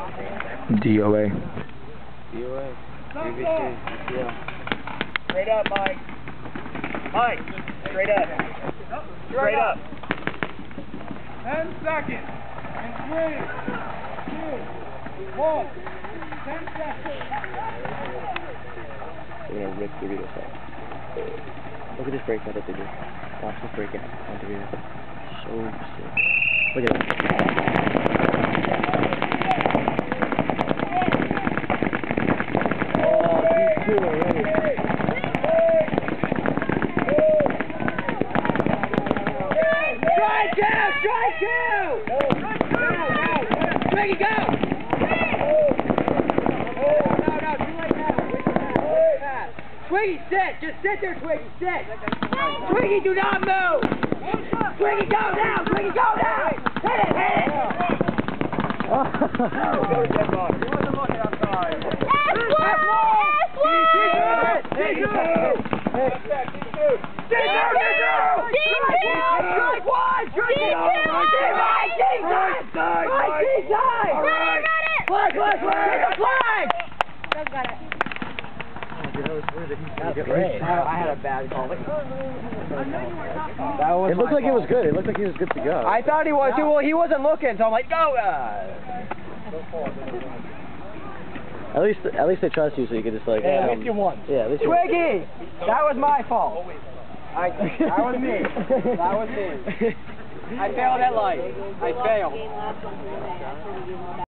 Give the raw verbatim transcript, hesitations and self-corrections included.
D O A. D O A. Yeah. Straight up, Mike. Mike, straight up. Straight up. Ten seconds. In three, two, one. Ten seconds. We're gonna rip Doritos off. Look at this breakout that they did. Watch this breakout on Doritos. So sick. Look at it. Oh, these two already. Strike two! Strike two! Twiggy, go! No, no, too late now. Twiggy, sit! Just sit there, Twiggy, sit! Twiggy, do not move! Twiggy, go now! Twiggy, go now! Hit it, hit it! He wasn't looking outside. That's one! That's one! Strike one! Strike one! Flag! Flag! Flag! Flag! Doug got it. That's great. I had a bad call. That was It looked like it was good. It looked like he was good to go. I thought he was too. Well, he wasn't looking, so I'm like, go! Uh. At least, at least they trust you, so you can just like. Yeah, um, at least you won. Yeah, at least you Twiggy! That was my fault. I, that was me. That was me. I failed at life. I failed.